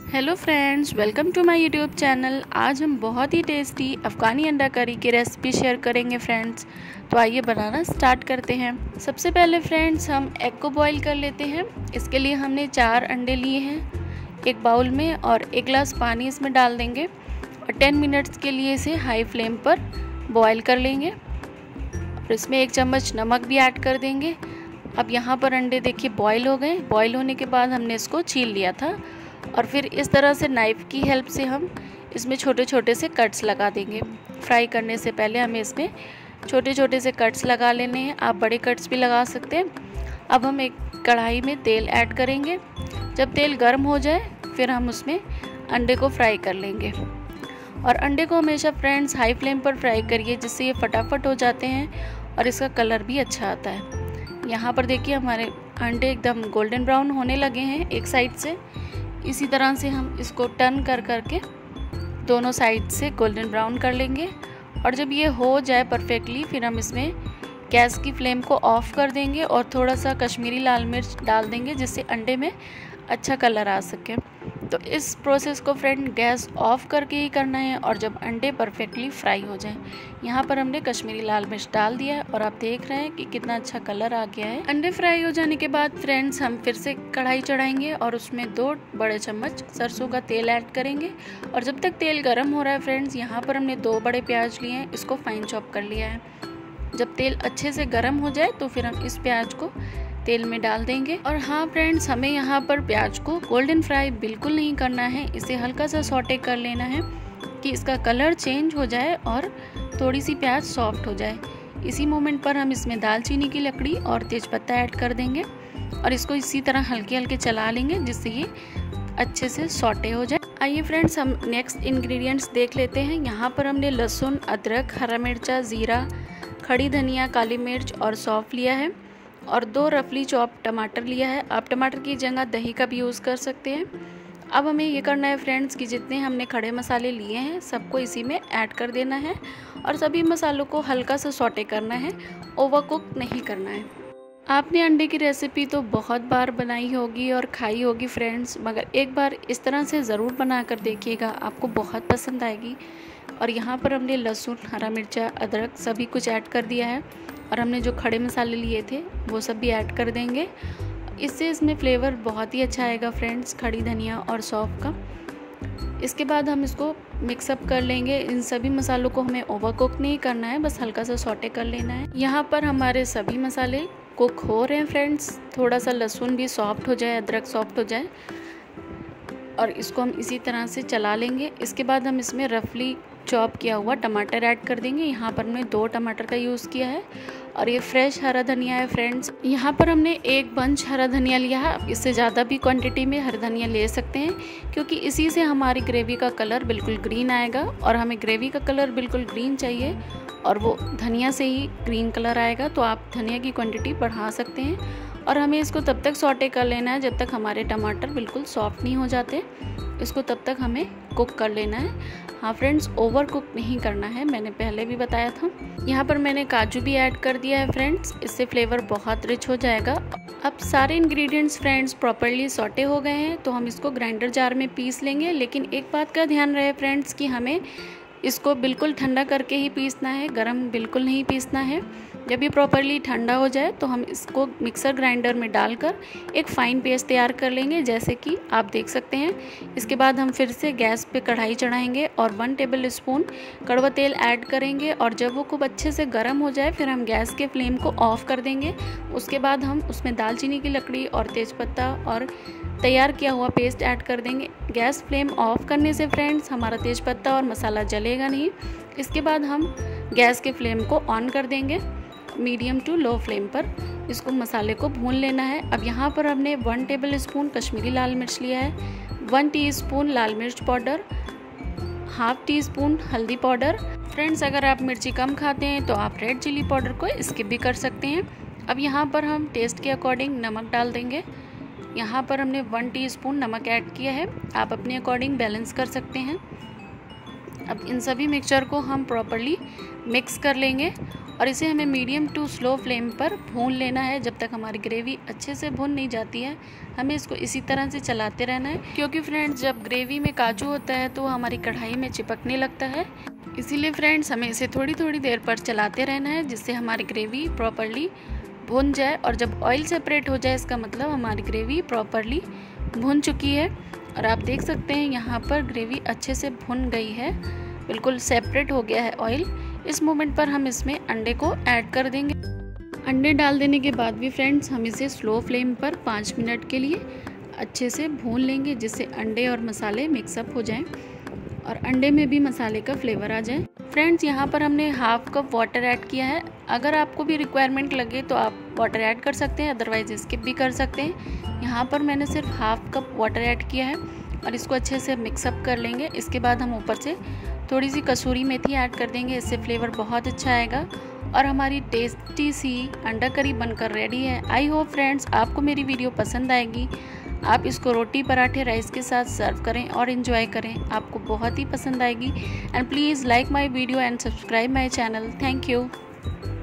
Hello friends, welcome to my YouTube channel. आज हम बहुत ही टेस्टी अफ़गानी अंडा करी की रेसिपी शेयर करेंगे फ्रेंड्स। तो आइए बनाना स्टार्ट करते हैं। सबसे पहले फ्रेंड्स हम एग को बॉईल कर लेते हैं। इसके लिए हमने 4 अंडे लिए हैं एक बाउल में और 1 गिलास पानी इसमें डाल देंगे और 10 मिनट्स के लिए इसे हाई फ्लेम पर बॉईल कर लेंगे और इसमें 1 चम्मच नमक भी ऐड कर देंगे। अब यहाँ पर अंडे देखिए बॉईल हो गए। बॉईल होने के बाद हमने इसको छील लिया था और फिर इस तरह से नाइफ़ की हेल्प से हम इसमें छोटे छोटे से कट्स लगा देंगे। फ्राई करने से पहले हमें इसमें छोटे छोटे से कट्स लगा लेने हैं। आप बड़े कट्स भी लगा सकते हैं। अब हम एक कढ़ाई में तेल ऐड करेंगे। जब तेल गर्म हो जाए फिर हम उसमें अंडे को फ्राई कर लेंगे और अंडे को हमेशा फ्रेंड्स हाई फ्लेम पर फ्राई करिए, जिससे ये फटाफट हो जाते हैं और इसका कलर भी अच्छा आता है। यहाँ पर देखिए हमारे अंडे एकदम गोल्डन ब्राउन होने लगे हैं एक साइड से। इसी तरह से हम इसको टर्न कर करके दोनों साइड से गोल्डन ब्राउन कर लेंगे और जब ये हो जाए परफेक्टली फिर हम इसमें गैस की फ्लेम को ऑफ़ कर देंगे और थोड़ा सा कश्मीरी लाल मिर्च डाल देंगे, जिससे अंडे में अच्छा कलर आ सके। तो इस प्रोसेस को फ्रेंड गैस ऑफ करके ही करना है और जब अंडे परफेक्टली फ्राई हो जाएं। यहाँ पर हमने कश्मीरी लाल मिर्च डाल दिया है और आप देख रहे हैं कि कितना अच्छा कलर आ गया है। अंडे फ्राई हो जाने के बाद फ्रेंड्स हम फिर से कढ़ाई चढ़ाएंगे और उसमें 2 बड़े चम्मच सरसों का तेल ऐड करेंगे और जब तक तेल गर्म हो रहा है फ्रेंड्स, यहाँ पर हमने 2 बड़े प्याज लिए हैं, इसको फाइन चॉप कर लिया है। जब तेल अच्छे से गर्म हो जाए तो फिर हम इस प्याज को तेल में डाल देंगे। और हाँ फ्रेंड्स, हमें यहाँ पर प्याज को गोल्डन फ्राई बिल्कुल नहीं करना है, इसे हल्का सा सॉटे कर लेना है कि इसका कलर चेंज हो जाए और थोड़ी सी प्याज सॉफ्ट हो जाए। इसी मोमेंट पर हम इसमें दालचीनी की लकड़ी और तेज़पत्ता ऐड कर देंगे और इसको इसी तरह हल्के हल्के चला लेंगे, जिससे ये अच्छे से सॉटे हो जाए। आइए फ्रेंड्स, हम नेक्स्ट इंग्रेडिएंट्स देख लेते हैं। यहाँ पर हमने लहसुन, अदरक, हरा मिर्चा, ज़ीरा, खड़ी धनिया, काली मिर्च और सौंफ लिया है और 2 रफली चॉप टमाटर लिया है। आप टमाटर की जगह दही का भी यूज़ कर सकते हैं। अब हमें ये करना है फ्रेंड्स कि जितने हमने खड़े मसाले लिए हैं सबको इसी में ऐड कर देना है और सभी मसालों को हल्का सा सॉटे करना है, ओवर कुक नहीं करना है। आपने अंडे की रेसिपी तो बहुत बार बनाई होगी और खाई होगी फ्रेंड्स, मगर एक बार इस तरह से ज़रूर बना कर देखिएगा, आपको बहुत पसंद आएगी। और यहाँ पर हमने लहसुन, हरा मिर्चा, अदरक सभी कुछ ऐड कर दिया है और हमने जो खड़े मसाले लिए थे वो सब भी ऐड कर देंगे। इससे इसमें फ्लेवर बहुत ही अच्छा आएगा फ्रेंड्स, खड़ी धनिया और सौंफ का। इसके बाद हम इसको मिक्सअप कर लेंगे। इन सभी मसालों को हमें ओवर कुक नहीं करना है, बस हल्का सा सॉटे कर लेना है। यहाँ पर हमारे सभी मसाले कुक हो रहे हैं फ्रेंड्स। थोड़ा सा लहसुन भी सॉफ्ट हो जाए, अदरक सॉफ्ट हो जाए और इसको हम इसी तरह से चला लेंगे। इसके बाद हम इसमें रफली चॉप किया हुआ टमाटर ऐड कर देंगे। यहाँ पर हमने 2 टमाटर का यूज़ किया है और ये फ्रेश हरा धनिया है फ्रेंड्स। यहाँ पर हमने 1 बंच हरा धनिया लिया है। आप इससे ज़्यादा भी क्वांटिटी में हरा धनिया ले सकते हैं, क्योंकि इसी से हमारी ग्रेवी का कलर बिल्कुल ग्रीन आएगा और हमें ग्रेवी का कलर बिल्कुल ग्रीन चाहिए और वो धनिया से ही ग्रीन कलर आएगा। तो आप धनिया की क्वांटिटी बढ़ा सकते हैं और हमें इसको तब तक सॉटे कर लेना है जब तक हमारे टमाटर बिल्कुल सॉफ्ट नहीं हो जाते। इसको तब तक हमें कुक कर लेना है। हाँ फ्रेंड्स, ओवर कुक नहीं करना है, मैंने पहले भी बताया था। यहाँ पर मैंने काजू भी ऐड कर दिया है फ्रेंड्स, इससे फ्लेवर बहुत रिच हो जाएगा। अब सारे इंग्रेडिएंट्स फ्रेंड्स प्रॉपर्ली सॉटे हो गए हैं तो हम इसको ग्राइंडर जार में पीस लेंगे। लेकिन एक बात का ध्यान रहे फ्रेंड्स कि हमें इसको बिल्कुल ठंडा करके ही पीसना है, गरम बिल्कुल नहीं पीसना है। जब ये प्रॉपर्ली ठंडा हो जाए तो हम इसको मिक्सर ग्राइंडर में डालकर एक फ़ाइन पेस्ट तैयार कर लेंगे, जैसे कि आप देख सकते हैं। इसके बाद हम फिर से गैस पे कढ़ाई चढ़ाएंगे और 1 टेबल स्पून कड़वा तेल ऐड करेंगे और जब वो खूब अच्छे से गर्म हो जाए फिर हम गैस के फ्लेम को ऑफ़ कर देंगे। उसके बाद हम उसमें दालचीनी की लकड़ी और तेज़पत्ता और तैयार किया हुआ पेस्ट ऐड कर देंगे। गैस फ्लेम ऑफ करने से फ्रेंड्स हमारा तेज़पत्ता और मसाला जलेगा नहीं। इसके बाद हम गैस के फ्लेम को ऑन कर देंगे मीडियम टू लो फ्लेम पर। इसको मसाले को भून लेना है। अब यहाँ पर हमने 1 टेबल स्पून कश्मीरी लाल मिर्च लिया है, 1 टीस्पून लाल मिर्च पाउडर, हाफ टी स्पून हल्दी पाउडर। फ्रेंड्स, अगर आप मिर्ची कम खाते हैं तो आप रेड चिली पाउडर को स्किप भी कर सकते हैं। अब यहाँ पर हम टेस्ट के अकॉर्डिंग नमक डाल देंगे। यहाँ पर हमने 1 टीस्पून नमक ऐड किया है, आप अपने अकॉर्डिंग बैलेंस कर सकते हैं। अब इन सभी मिक्सचर को हम प्रॉपर्ली मिक्स कर लेंगे और इसे हमें मीडियम टू स्लो फ्लेम पर भून लेना है। जब तक हमारी ग्रेवी अच्छे से भुन नहीं जाती है हमें इसको इसी तरह से चलाते रहना है, क्योंकि फ्रेंड्स जब ग्रेवी में काजू होता है तो हमारी कढ़ाई में चिपकने लगता है। इसीलिए फ्रेंड्स हमें इसे थोड़ी थोड़ी देर पर चलाते रहना है जिससे हमारी ग्रेवी प्रॉपरली भुन जाए। और जब ऑयल सेपरेट हो जाए इसका मतलब हमारी ग्रेवी प्रॉपरली भुन चुकी है। और आप देख सकते हैं यहाँ पर ग्रेवी अच्छे से भुन गई है, बिल्कुल सेपरेट हो गया है ऑयल। इस मोमेंट पर हम इसमें अंडे को ऐड कर देंगे। अंडे डाल देने के बाद भी फ्रेंड्स हम इसे स्लो फ्लेम पर 5 मिनट के लिए अच्छे से भून लेंगे जिससे अंडे और मसाले मिक्सअप हो जाएं और अंडे में भी मसाले का फ्लेवर आ जाए। फ्रेंड्स यहाँ पर हमने हाफ कप वाटर ऐड किया है। अगर आपको भी रिक्वायरमेंट लगे तो आप वाटर ऐड कर सकते हैं, अदरवाइज स्किप भी कर सकते हैं। यहाँ पर मैंने सिर्फ हाफ कप वाटर ऐड किया है और इसको अच्छे से मिक्सअप कर लेंगे। इसके बाद हम ऊपर से थोड़ी सी कसूरी मेथी ऐड कर देंगे, इससे फ्लेवर बहुत अच्छा आएगा और हमारी टेस्टी सी अंडा करी बनकर रेडी है। आई होप फ्रेंड्स आपको मेरी वीडियो पसंद आएगी। आप इसको रोटी, पराठे, राइस के साथ सर्व करें और इन्जॉय करें, आपको बहुत ही पसंद आएगी। And please like my video and subscribe my channel. Thank you.